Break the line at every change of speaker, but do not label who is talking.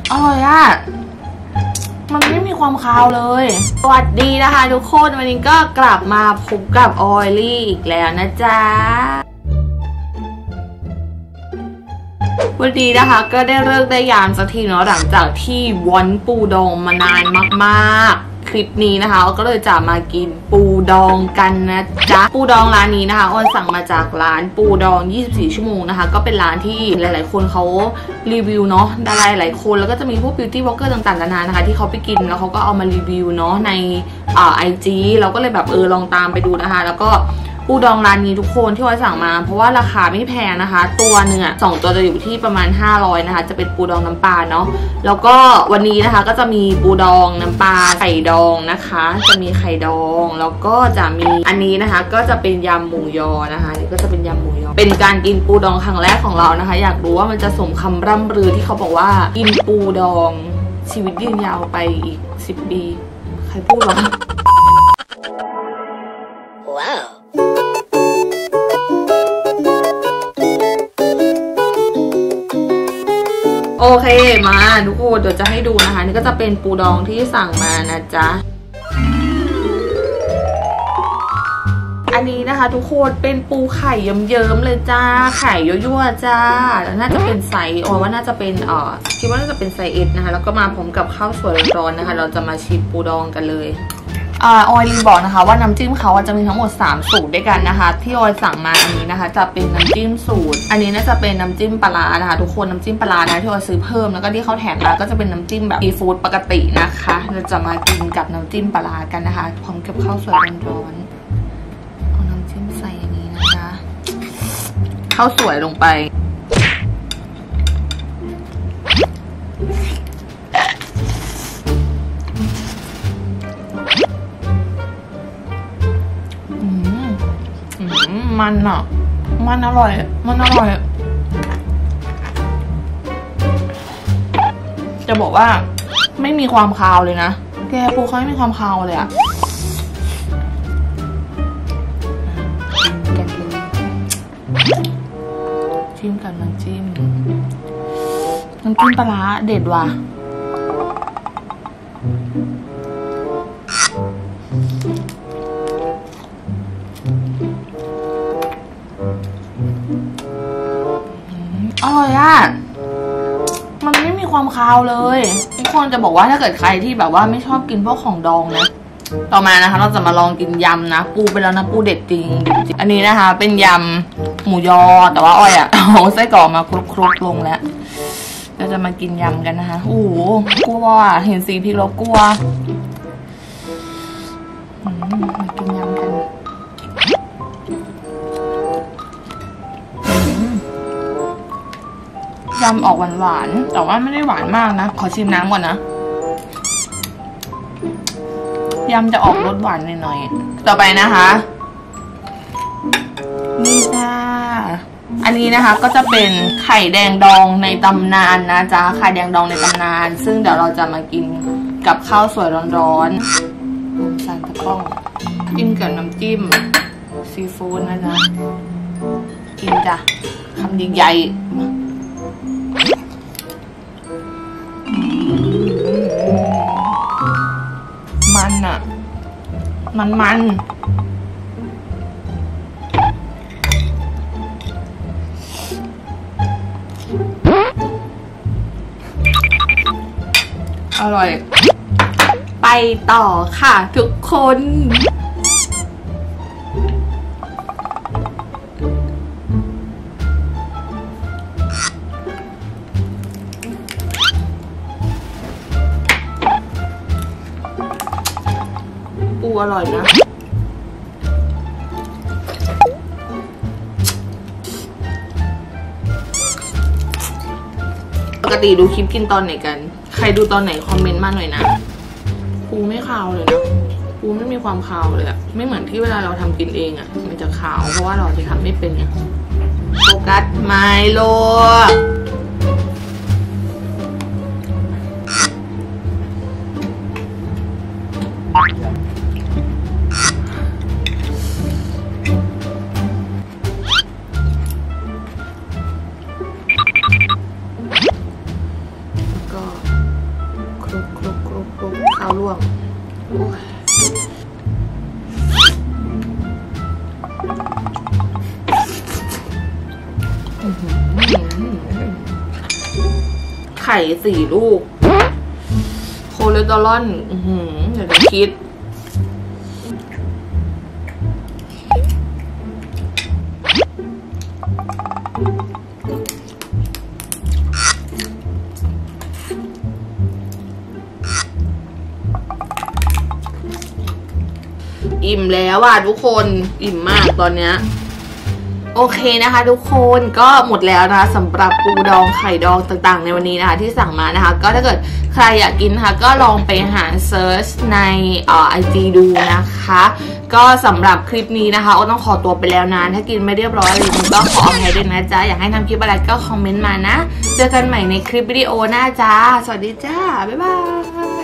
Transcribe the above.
อร่อยอ่ะมันไม่มีความคาวเลยสวัสดีนะคะทุกคนวันนี้ก็กลับมาพบกับออยลี่อีกแล้วนะจ๊ะวันนี้นะคะก็ได้เลิกได้ยามสักทีเนาะหลังจากที่วอนปูดองมานานมากๆคลิปนี้นะคะก็เลยจะมากินปูดองกันนะจ๊ะปูดองร้านนี้นะคะอ้อนสั่งมาจากร้านปูดอง24ชั่วโมงนะคะก็เป็นร้านที่หลายๆคนเขารีวิวเนาะดาราหลายคนแล้วก็จะมีพวกบิวตี้บล็อกเกอร์ต่างๆนานานะคะที่เขาไปกินแล้วเขาก็เอามารีวิวเนาะในIG เราก็เลยแบบลองตามไปดูนะคะแล้วก็ปูดองร้านนี้ทุกคนที่อ้อยสั่งมาเพราะว่าราคาไม่แพงนะคะตัวหนึ่ง2ตัวจะอยู่ที่ประมาณ500นะคะจะเป็นปูดองน้ำปลาเนาะแล้วก็วันนี้นะคะก็จะมีปูดองน้ำปลาไข่ดองนะคะจะมีไข่ดองแล้วก็จะมีอันนี้นะคะก็จะเป็นยำหมูยอนะคะนี่ก็จะเป็นยำหมูยอเป็นการกินปูดองครั้งแรกของเรานะคะอยากรู้ว่ามันจะสมคำร่ำลือที่เขาบอกว่ากินปูดองชีวิตยืนยาวไปอีก10 ปีใครพูดวะว้าวโอเคมาทุกคนเดี๋ยวจะให้ดูนะคะนี่ก็จะเป็นปูดองที่สั่งมานะจ๊ะอันนี้นะคะทุกคนเป็นปูไข่เยิ้มๆเลยจ้าไข่ยั่วๆจ้าแล้วน่าจะเป็นไซส์ว่าน่าจะเป็นคิดว่าน่าจะเป็นไซส์เอสนะคะแล้วก็มาพร้อมกับข้าวสวยร้อนๆนะคะเราจะมาชิมปูดองกันเลยออยลืมบอกนะคะว่าน้ำจิ้มเขาจะมีทั้งหมด3สูตรด้วยกันนะคะที่ออยสั่งมาอันนี้นะคะจะเป็นน้ำจิ้มสูตรอันนี้น่าจะเป็นน้ำจิ้มปลานะคะทุกคนน้ำจิ้มปลานะที่ออยซื้อเพิ่มแล้วก็ที่เขาแถมมาก็จะเป็นน้ำจิ้มแบบซีฟู้ดปกตินะคะเราจะมากินกับน้ำจิ้มปลากันนะคะพร้อมกับข้าวสวยร้อนๆเอาน้ำจิ้มใส่อันนี้นะคะข้าวสวยลงไปมันอ่ะมันอร่อยจะบอกว่าไม่มีความคาวเลยนะแกปูเขาไม่มีความคาวเลยอ่ะจิ้มกับน้ำจิ้มปลาร้าเด็ดว่ะอร่อยอ่ะมันไม่มีความคาวเลยทุกคนจะบอกว่าถ้าเกิดใครที่แบบว่าไม่ชอบกินพวกของดองนะต่อมานะคะเราจะมาลองกินยำนะปูไปแล้วนะปูเด็ดจริงอันนี้นะคะเป็นยำหมูยอแต่ว่าอ้อยเอาไส้กรอกมาคลุกลงแล้วเราจะมากินยำกันนะคะโอ้โหกลัวเห็นสีพริกแล้วกลัวมากินยำกันยำออกหวานๆแต่ว่าไม่ได้หวานมากนะขอชิมน้ำก่อนนะยำจะออกรสหวานหน่อยๆต่อไปนะคะนี่จ้าอันนี้นะคะก็จะเป็นไข่แดงดองในตำนานนะจ๊ะไข่แดงดองในตำนานซึ่งเดี๋ยวเราจะมากินกับข้าวสวยร้อนๆสั่นตะก้องกินกับน้ำจิ้มซีฟู้ดนะจ๊ะกินจ้ะคำใหญ่ๆมันอ่ะมันอร่อยไปต่อค่ะทุกคนปูอร่อยนะปกติดูคลิปกินตอนไหนกันใครดูตอนไหนคอมเมนต์มาหน่อยนะปูไม่คาวเลยนะปูไม่มีความคาวเลยอะไม่เหมือนที่เวลาเราทำกินเองอะมันจะคาวเพราะว่าเราจะทำไม่เป็นไงโฟกัสไม่โลก็วงไข่4 ลูกโคเลสเตอรอลเดี๋ยวจะคิดอิ่มแล้วอ่ะทุกคนอิ่มมากตอนเนี้ยโอเคนะคะทุกคนก็หมดแล้วนะคะสำหรับปูดองไข่ดองต่างๆในวันนี้นะคะที่สั่งมานะคะก็ถ้าเกิดใครอยากกินนะคะก็ลองไปหาเซิร์ชในIG ดูนะคะก็สำหรับคลิปนี้นะคะโอ้ต้องขอตัวไปแล้วนะถ้ากินไม่เรียบร้อยเลยก็ขออภัยด้วยนะจ๊ะอยากให้ทำคลิปอะไรก็คอมเมนต์มานะเจอกันใหม่ในคลิปวิดีโอหน้าจ้าสวัสดีจ้าบ๊ายบาย